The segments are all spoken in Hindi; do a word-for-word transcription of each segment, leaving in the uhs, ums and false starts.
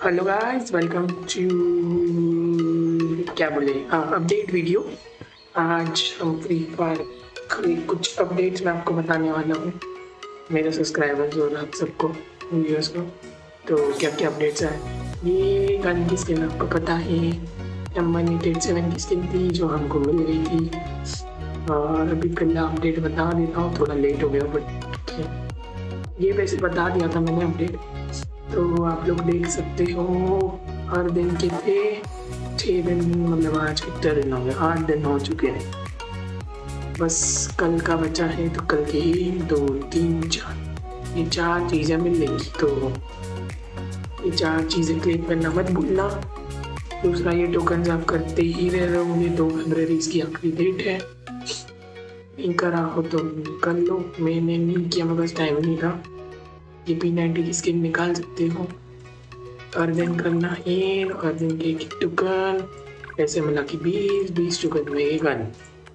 हेलो गाइस, वेलकम टू क्या बोले अपडेट वीडियो। आज हम फ्री फायर के कुछ अपडेट्स मैं आपको बताने वाला हूँ, मेरे सब्सक्राइबर्स और आप सबको, व्यूअर्स को। तो क्या क्या अपडेट्स हैं। ये गन की स्किन आपको पता है, M one eight eight seven की स्किन थी जो हमको मिल गई थी। और अभी पहला अपडेट बता देता हूँ, थोड़ा लेट हो गया बट ये वैसे बता दिया था मैंने अपडेट। तो आप लोग देख सकते हो हर दिन के थे छः दिन, मतलब आज कितने दिन हो गए, आठ दिन हो चुके हैं। बस कल का बचा है, तो कल के एक दो तीन चार ये चार चीज़ें मिलेंगी। तो ये चार चीज़ें क्लेम करना मत भूलना। दूसरा, ये टोकन आप करते ही रह रहोगे, दो फरवरी इसकी आखिरी डेट है। नहीं करा हो तो कर लो, मैंने नहीं किया, मेरे पास टाइम नहीं था। ये पी नाइन्टी की स्किन निकाल सकते हो। हर दिन करना है, हर दिन के एक टोकन, ऐसे मिला कि बीस बीस टोकन में एक गन।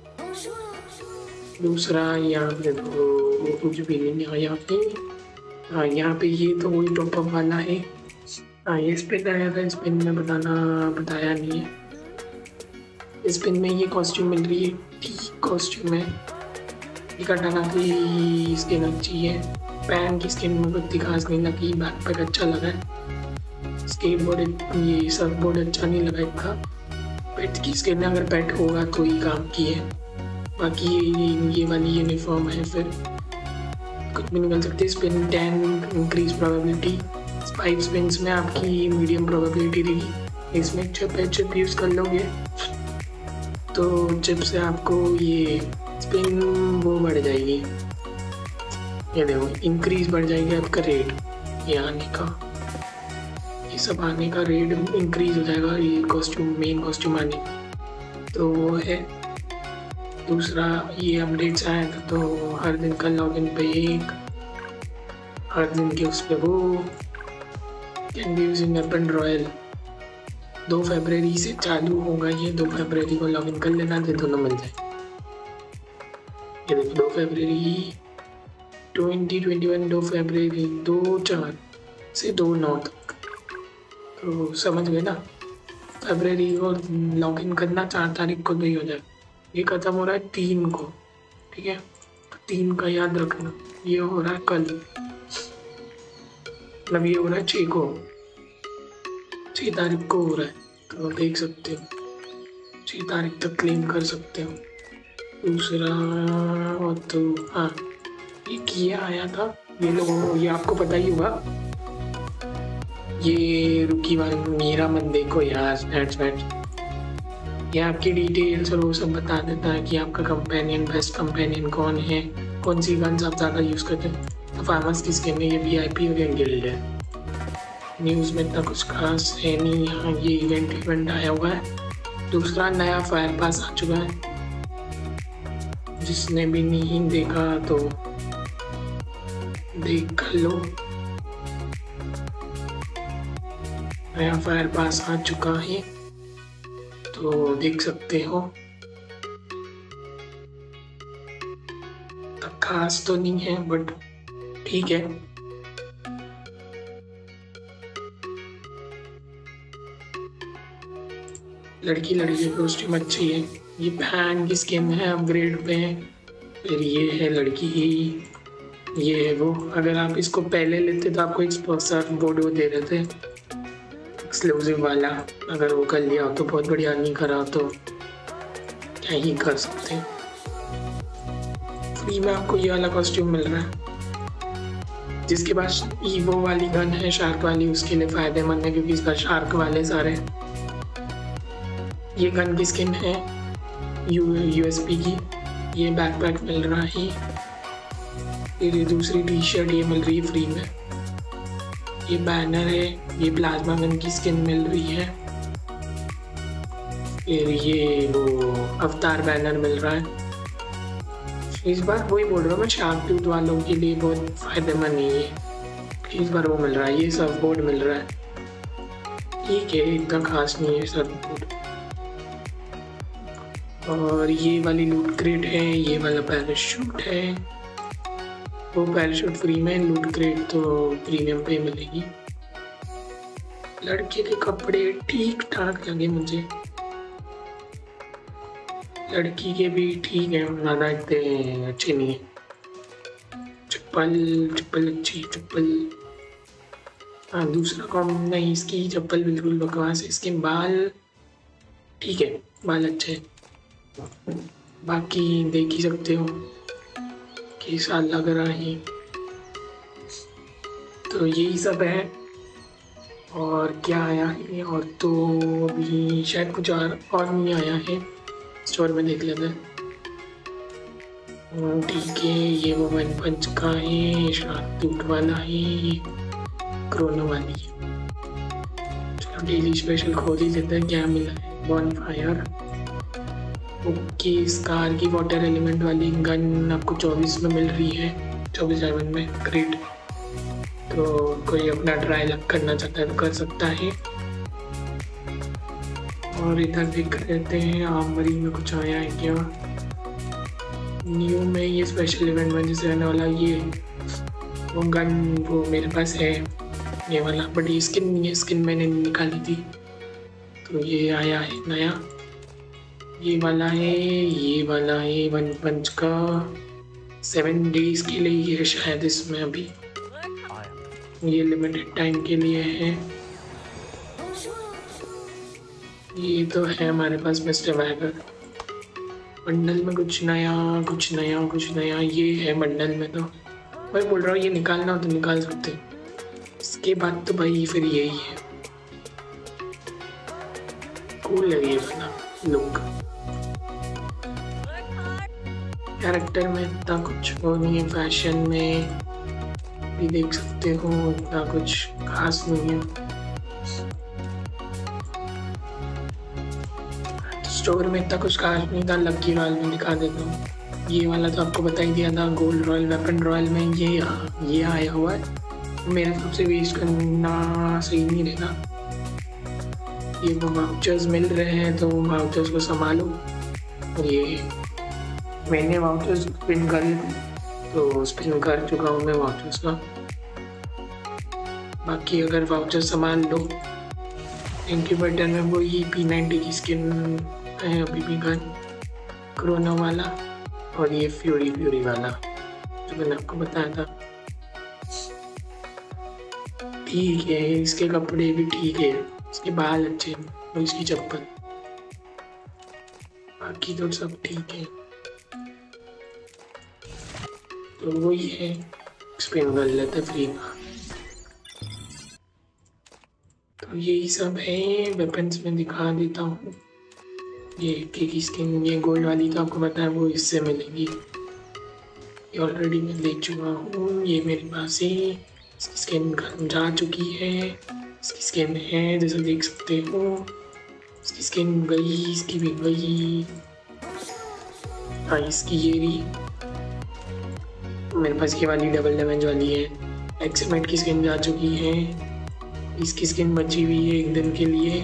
दूसरा, यहाँ पे तो कुछ भी नहीं है। यहाँ पे हाँ यहाँ पे ये तो वही टॉपअप वाला है। हाँ ये स्पिन आया था, स्पिन में बताना बताया नहीं है। स्पिन में ये कॉस्ट्यूम मिल रही है, टी कॉस्ट्यूम है। ये कटाना की स्किन अच्छी है, पैन की स्किन में कुछ खास नहीं लगी, बैकपैक अच्छा लगा है। स्केटबोर्ड ये सर्फ बोर्ड अच्छा नहीं लगा इतना। पेट की स्किन अगर पेट होगा तो ही काम की है। बाकी ये, ये वाली यूनिफॉर्म है, फिर कुछ भी निकल सकते। Spin ten increase probability, five spins में आपकी मीडियम प्रोबेबिलिटी रहेगी। इसमें चिप है, चिप यूज़ कर लोगे तो चिप से आपको ये स्पिन वो बढ़ जाएगी। ये देखो इंक्रीज बढ़ जाएगी आपका रेट, ये आने का, ये सब आने का रेट इंक्रीज हो जाएगा। ये कॉस्ट्यूम मेन कॉस्ट्यूम आने तो वो है। दूसरा, ये अपडेट्स आए था तो हर दिन का लॉगिन पे एक, हर दिन के उस पर वो can be using weapon royal. दो फरवरी से चालू होगा ये, दो फरवरी को लॉगिन कर लेना, तो दोनों मिल जाए। ये देखो दो फरवरी ट्वेंटी ट्वेंटी वन, दो फरवरी दो चार से दो नौ तक, तो समझ गए ना। फरवरी को लॉगिन करना, चार तारीख को नहीं हो जाए। ये ख़त्म हो रहा है तीन को, ठीक है, तो तीन का याद रखना। ये हो रहा है कल, मतलब ये हो रहा है छः को, छः तारीख को हो रहा है, तो देख सकते हो छः तारीख तक क्लेम कर सकते हो। दूसरा और तो हाँ एक ये आया था, ये लोगों को ये आपको पता ही होगा, ये रुकी वाले मेरा मत देखो यार, स्नैच वैच, ये आपकी डिटेल्स और वो सब बता देता है कि आपका कंपेनियन, बेस्ट कंपेनियन कौन है, कौन सी गन्स आप ज़्यादा यूज़ करते हैं। तो फार्मर्स की स्किन में ये वी आई पी और ये गिल्ड है। न्यूज़ में इतना कुछ खास है नहीं, यहाँ ये इवेंट इवेंट आया हुआ है। दूसरा, नया फायर पास आ चुका है, जिसने भी नहीं देखा तो देख कर लो। नया फायर पास आ चुका है तो देख सकते हो। तब खास तो नहीं है बट ठीक है। लड़की लड़की की कॉस्ट्यूम अच्छी है। ये फैन की स्किन है, अपग्रेड पे है। फिर ये है लड़की ही, ये है वो। अगर आप इसको पहले लेते तो आपको एक सर्फ बोर्ड वो दे रहे थे एक्सक्लूसिव वाला, अगर वो कर लिया हो तो बहुत बढ़िया, नहीं करा हो तो क्या ही कर सकते हैं। फ्री में आपको ये वाला कॉस्ट्यूम मिल रहा है। जिसके पास ईवो वाली गन है, शार्क वाली, उसके लिए फ़ायदेमंद है क्योंकि इसका शार्क वाले सारे। ये गन की स्किन है यू यूएसपी की, ये बैकपैक मिल रहा है। ये दूसरी टी शर्ट ये मिल रही है फ्री में। ये बैनर है, ये प्लाज्मा गन की स्किन मिल रही है। फिर ये वो अवतार बैनर मिल रहा है। इस बार वही बोल रहा हूँ मैं, शार्क टूथ वालों के लिए बहुत फायदेमंद नहीं है। इस बार वो मिल रहा है, ये सर्फ बोर्ड मिल रहा है। ठीक है, इतना खास नहीं है सर्फ बोर्ड। और ये वाली लूट क्रेट है, ये वाला पैराशूट है। वो पैराशूट फ्री में, लूट क्रेट तो प्रीमियम पे मिलेगी। लड़के के कपड़े ठीक ठाक लगे मुझे, लड़की के भी ठीक है, ज़्यादा इतने अच्छे नहीं है। चप्पल चप्पल अच्छी चप्पल। हाँ दूसरा कॉम नहीं, इसकी चप्पल बिल्कुल बकवास है। इसके बाल ठीक है, बाल अच्छे हैं। बाकी देख ही सकते हो कैसा लग रहा है। तो यही सब है। और क्या आया है और तो अभी शायद कुछ और, और नहीं आया है। स्टोर में देख लेते हैं। ठीक है, ये वो वन पंच का है, शार्टूट वाला है, क्रोनो वाली है। चलो डेली स्पेशल खोल ही लेते हैं क्या मिला है। बॉन फायर ओके, स्कार की वाटर एलिमेंट वाली गन आपको चौबीस में मिल रही है, चौबीस डायमंड में। ग्रेट। तो कोई अपना ट्राई लक करना चाहता है तो कर सकता है। और इधर देख लेते हैं आर्मरी में कुछ आया है क्या न्यू में। ये स्पेशल इवेंट में जैसे रहने वाला ये वो गन वो मेरे पास है ये वाला, बट ये स्किन ये स्किन मैंने निकाली थी तो ये आया है नया। ये वाला है, ये वाला है वन पंच का, सेवन डेज के लिए ये शायद इसमें अभी ये लिमिटेड टाइम के लिए है। ये तो है हमारे पास मिस्टर वैगर। बंडल में कुछ नया कुछ नया कुछ नया ये है बंडल में। तो मैं बोल रहा हूँ ये निकालना हो तो निकाल सकते, इसके बाद तो भाई फिर यही है। कूल है ये वाला लुक। कैरेक्टर में इतना कुछ वो नहीं है, फैशन में भी देख सकते हो इतना कुछ खास नहीं है। स्टोर में इतना कुछ खास नहीं था। लकी रॉयल में दिखा देता हूँ। ये वाला तो आपको बता ही दिया था, गोल्ड रॉयल वेपन रॉयल में ये ये आया हुआ है। मेरे हिसाब से वेस्ट करना सही नहीं रहेगा। ये वो वाउचर्स मिल रहे हैं तो वाउचर्स को संभालो। ये मैंने वाउचर्स स्पिन कर तो स्पिन कर चुका हूँ मैं वाउचर्स का। बाकी अगर वाउचर संभाल लो। इंक्यूबेटर में वो ये पी नाइन्टी की स्किन है अभी भी गन, क्रोनो वाला, और ये फ्यूरी फ्यूरी वाला जो मैंने आपको बताया था। ठीक है, इसके कपड़े भी ठीक है, इसके बाल अच्छे हैं और इसकी चप्पल, बाकी तो सब ठीक है। तो वही है, स्पिन कर लेते फ्री का। तो यही सब है। वेपन्स में दिखा देता हूँ। ये की स्किन ये गोल्ड वाली तो आपको पता है वो इससे मिलेगी, ये ऑलरेडी मैं ले चुका हूँ। ये मेरे पास है, इसकी स्किन जा चुकी है, इसकी स्किन है जैसे देख सकते हो। इसकी स्किन गई, इसकी भी गई। हाँ इसकी ये रही मेरे पास, ये वाली डबल डैमेज वाली है। एक्समेट की स्किन जा चुकी है, इसकी स्किन बची हुई है एक दिन के लिए,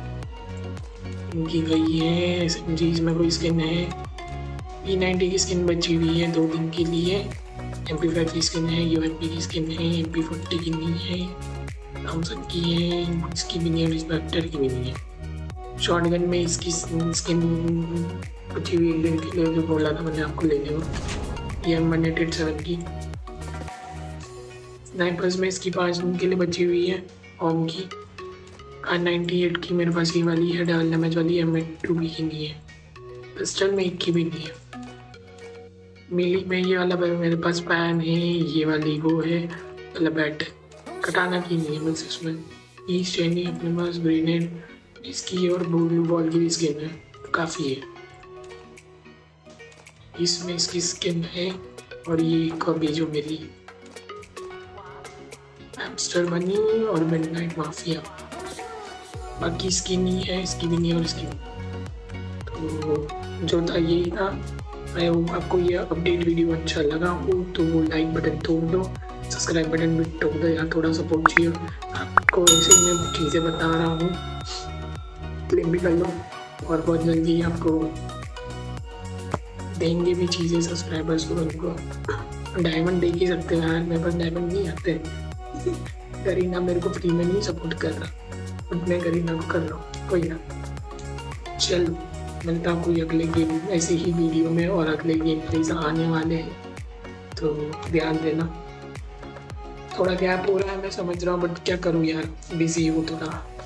इनकी गई है। एसएमजीज में कोई स्किन है, पी नाइन्टी की स्किन बची हुई है दो दिन के लिए। एम पी फाइव की स्किन है, यूएमपी की स्किन है, एम पी फोर्टी की नहीं है, थॉमसन की है, इसकी भी नहीं है, रिस्पेक्टर की भी नहीं है। शॉटगन में इसकी स्किन बची हुई एक दिन के लिए जो बोला था मैंने आपको लेने को, ये M one eight eight seven की। स्नाइपर्स में इसकी पाँच दिन के लिए बची हुई है ओम की। आर नाइन्टी एट की मेरे पास ये वाली है डबल डैमेज वाली, एम एट टू की नहीं है। पिस्टल में एक की भी नहीं है। मिली में ये वाला मेरे पास पैन है, ये वाली वो है मतलब बैट, कटाना की नहीं है बस इसमें। ईस्ट चैनी अपने पास, ग्रेनेड इसकी और ब्लू बॉल की भी स्किन है, काफ़ी है। इसमें इसकी स्किन है और ये कभी जो मेरी हैमस्टर बनी और मिडनाइट माफिया, बाकी इसकी नहीं है, इसकी भी नहीं और इसकी भी। तो जो था यही था। मैं आपको ये अपडेट वीडियो अच्छा लगा हो तो वो लाइक बटन तोड़ दो, सब्सक्राइब बटन भी तोड़ दो यार, थोड़ा सपोर्ट चाहिए आपको। ऐसे ही मैं चीज़ें बता रहा हूँ, क्लेम भी कर लो और बहुत जल्दी आपको देंगे भी चीज़ें सब्सक्राइबर्स को। उनको डायमंड दे ही सकते हो यार, मेरे पास डायमंड नहीं आते। करीना मेरे को फ्री में नहीं सपोर्ट कर रहा। अपने करीब ना कर लो कोई ना। चलो मिलता हूँ कोई अगले गेम ऐसे ही वीडियो में, और अगले गेम प्लीज आने वाले हैं तो ध्यान देना। थोड़ा गैप हो रहा है मैं समझ रहा हूँ, बट क्या करूँ यार, बिजी हूँ थोड़ा।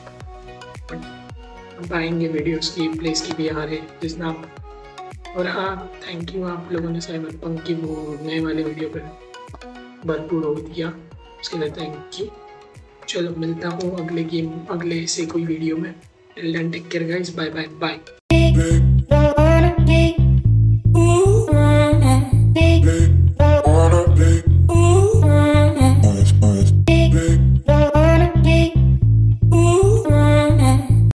बट आएंगे वीडियोस की प्लेस की भी आ रहे जिसना आप। और हाँ थैंक यू आप लोगों ने साइबरपंक की वो नए वाले वीडियो पर भरपूर हो दिया, उसके लिए थैंक यू। चलो मिलता हूँ अगले गेम अगले से कोई वीडियो में। Till then take care guys, bye bye bye.